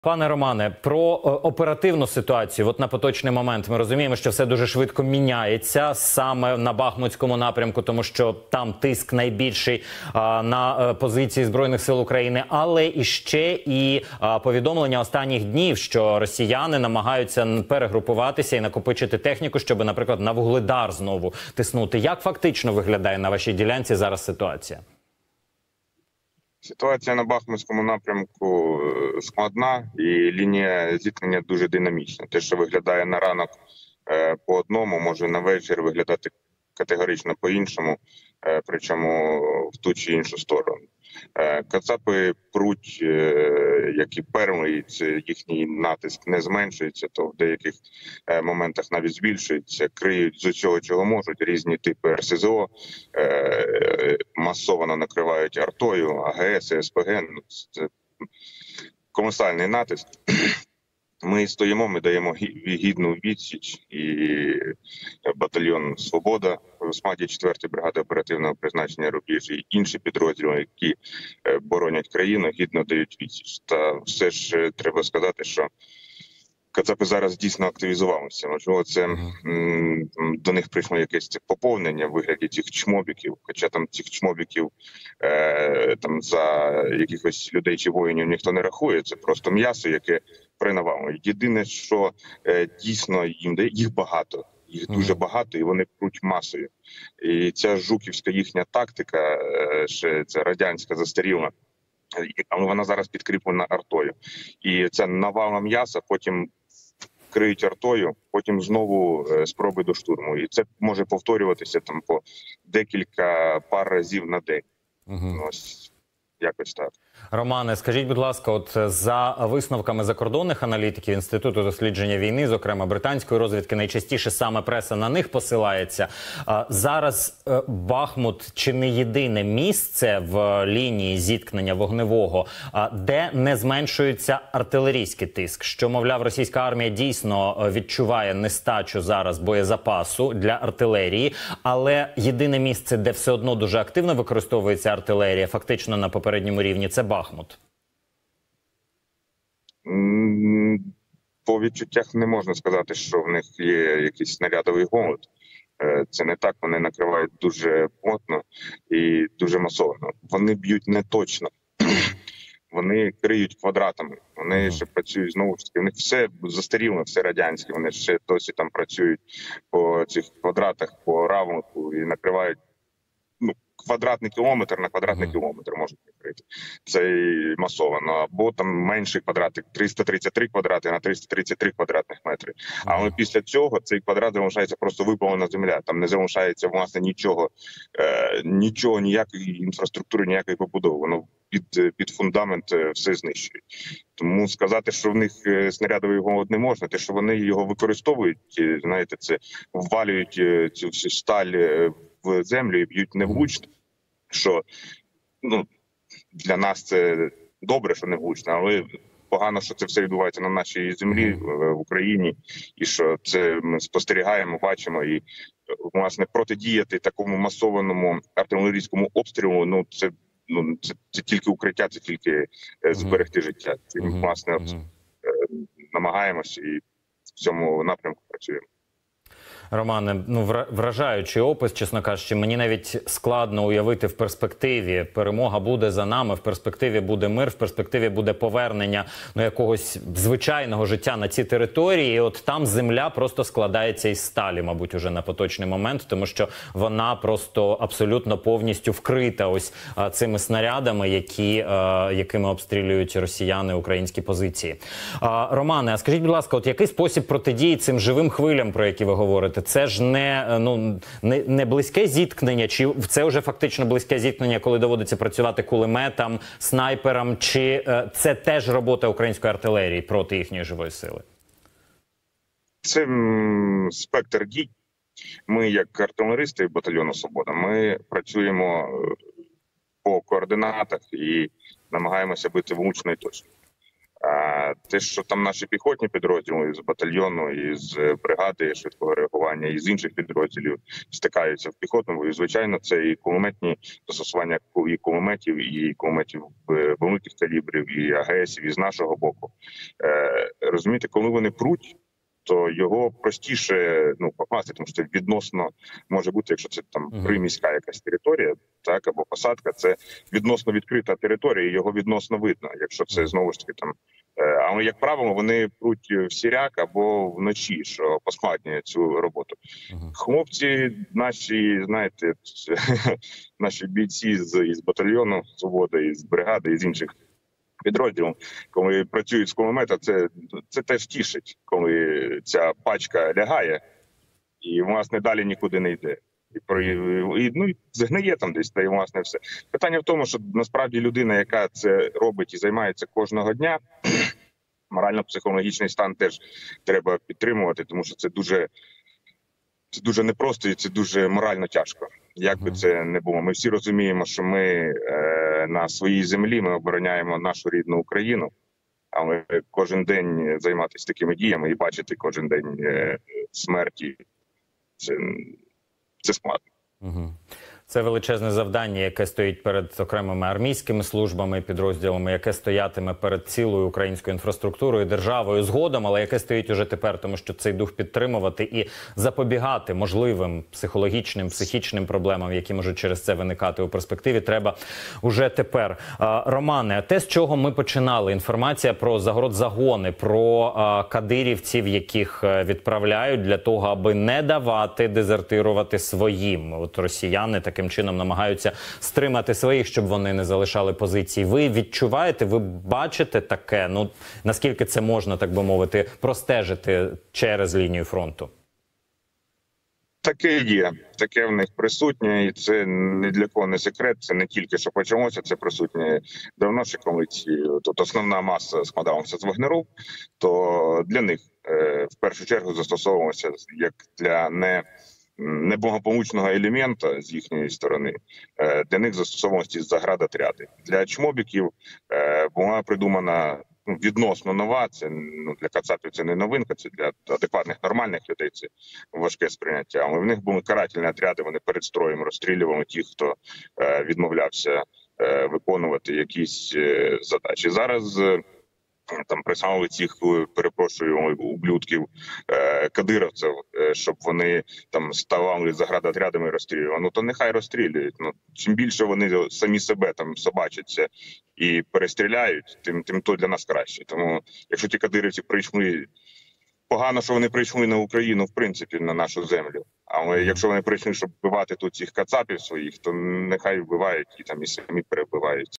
Пане Романе, про оперативну ситуацію. От на поточний момент ми розуміємо, що все дуже швидко міняється саме на Бахмутському напрямку, тому що там тиск найбільший на позиції Збройних сил України. Але іще і повідомлення останніх днів, що росіяни намагаються перегрупуватися і накопичити техніку, щоб, наприклад, на Вугледар знову тиснути. Як фактично виглядає на вашій ділянці зараз ситуація? Ситуація на Бахмутському напрямку складна і лінія зіткнення дуже динамічна. Те, що виглядає на ранок по одному, може на вечір виглядати категорично по-іншому, причому в ту чи іншу сторону. Кацапи пруть, як і перший, їхній натиск не зменшується, то в деяких моментах навіть збільшується, криють з усього, чого можуть, різні типи РСЗО, масово накривають артою, АГС, СПГ. Це колосальний натиск. Ми стоїмо, ми даємо гідну відсіч, і батальйон «Свобода» в складі 4-ї бригади оперативного призначення «Рубіж» і інші підрозділи, які боронять країну, гідно дають відсіч. Та все ж треба сказати, що кацапи зараз дійсно активізувалися. Можливо, це до них прийшло якесь поповнення в вигляді цих чмобіків, хоча там цих чмобіків там за якихось людей чи воїнів ніхто не рахує, це просто м'ясо, яке принавало. Єдине, що дійсно їм дає, їх багато. Їх дуже багато, і вони пруть масою. І ця жуківська їхня тактика, ще це радянська, застаріла, але вона зараз підкріплена артою. І це навала м'яса, потім криють артою, потім знову спроби до штурму. І це може повторюватися там по декілька пар разів на день. Ось якось так. Романе, скажіть, будь ласка, от за висновками закордонних аналітиків Інституту дослідження війни, зокрема британської розвідки, найчастіше саме преса на них посилається. Зараз Бахмут чи не єдине місце в лінії зіткнення вогневого, де не зменшується артилерійський тиск, що, мовляв, російська армія дійсно відчуває нестачу зараз боєзапасу для артилерії, але єдине місце, де все одно дуже активно використовується артилерія, фактично на попередньому рівні, це Бахмут. По відчуттях не можна сказати, що в них є якийсь снарядовий голод. Це не так, вони накривають дуже плотно і дуже масово. Вони б'ють не точно. Вони криють квадратами. Вони ще працюють, знову ж таки, у них все застаріло, все радянське. Вони ще досі там працюють по цих квадратах, по равлику і накривають квадратний кілометр на квадратний кілометр можуть накрити. Це і масово. Або там менший квадратик, 333 квадрати на 333 квадратних метри. Але після цього цей квадрат залишається просто випалена земля. Там не залишається, власне, нічого, ніякої інфраструктури, ніякої побудови. Воно під фундамент все знищує. Тому сказати, що в них снарядовий голод не можна. Те, що вони його використовують, знаєте, це ввалюють цю всю сталь в землю і б'ють невлучно, що для нас це добре, що невлучно, але погано, що це все відбувається на нашій землі в Україні, і що це ми спостерігаємо, бачимо, і, власне, протидіяти такому масованому артилерійському обстрілу, це тільки укриття, це тільки зберегти життя. Цим, власне, намагаємося і в цьому напрямку працюємо. Романе, вражаючий опис, чесно кажучи, мені навіть складно уявити в перспективі. Перемога буде за нами, в перспективі буде мир, в перспективі буде повернення якогось звичайного життя на ці території. І от там земля просто складається із сталі, мабуть, уже на поточний момент, тому що вона просто абсолютно повністю вкрита ось цими снарядами, якими обстрілюють росіяни українські позиції. Романе, а скажіть, будь ласка, от який спосіб протидії цим живим хвилям, про які ви говорите? Це ж не близьке зіткнення, чи це вже фактично близьке зіткнення, коли доводиться працювати кулеметам, снайперам, чи це теж робота української артилерії проти їхньої живої сили? Це спектр дій. Ми, як артилеристи батальйону «Свобода», ми працюємо по координатах і намагаємося бити влучно і точно. А те, що там наші піхотні підрозділи з батальйону, із бригади швидкого реагування, і з інших підрозділів стикаються в піхотному, і звичайно, це і кулеметні застосування і кулеметів великих калібрів, і АГСів, і з нашого боку. Розумієте, коли вони пруть, то його простіше покласти, тому що відносно може бути, якщо це там приміська якась територія, так, або посадка, це відносно відкрита територія, його відносно видно. Якщо це знову ж таки там, але як правило, вони пруть в сіряк або вночі, що поскладнює цю роботу. Хлопці, наші, знаєте, наші бійці із батальйону «Свобода», із бригади, із інших підрозділом, коли працюють з кулемета, це теж тішить, коли ця пачка лягає і, власне, далі нікуди не йде. І згниє там десь, та й, власне, все. Питання в тому, що, насправді, людина, яка це робить і займається кожного дня, морально-психологічний стан теж треба підтримувати, тому що це дуже непросто і це дуже морально тяжко. Як би це не було. Ми всі розуміємо, що ми на своїй землі, ми обороняємо нашу рідну Україну, але кожен день займатися такими діями і бачити кожен день смерті, це складно. Це величезне завдання, яке стоїть перед окремими армійськими службами і підрозділами, яке стоятиме перед цілою українською інфраструктурою, державою згодом, але яке стоїть уже тепер, тому що цей дух підтримувати і запобігати можливим психологічним, психічним проблемам, які можуть через це виникати у перспективі, треба уже тепер. Романе, те, з чого ми починали, інформація про загородзагони, про кадирівців, яких відправляють для того, аби не давати дезертирувати своїм. От росіяни таким чином намагаються стримати своїх, щоб вони не залишали позиції. Ви відчуваєте, ви бачите таке? Наскільки це можна, так би мовити, простежити через лінію фронту? Таке є, таке в них присутнє, і це ні для кого не секрет, це не тільки що почалося, це присутнє давно, ще коли тут основна маса складалася з вагнерів, то для них в першу чергу застосовувалося як для неблагополучного елемента з їхньої сторони, для них застосовувалися заградотряди. Для чмобіків була придумана відносно нова, це для кацапів це не новинка, це для адекватних нормальних людей це важке сприйняття. Але в них були карательні отряди, вони перед строєм розстрілювали тих, хто відмовлявся виконувати якісь задачі. Зараз там прислали цих, перепрошую, ублюдків кадировців, щоб вони там ставали заградотрядами і розстрілювали. То нехай розстрілюють. Чим більше вони самі себе там собачаться і перестріляють, тим то для нас краще. Тому якщо ті кадирівці прийшли, погано, що вони прийшли на Україну, в принципі, на нашу землю. Але якщо вони прийшли, щоб вбивати тут цих кацапів своїх, то нехай вбивають і самі перебивають.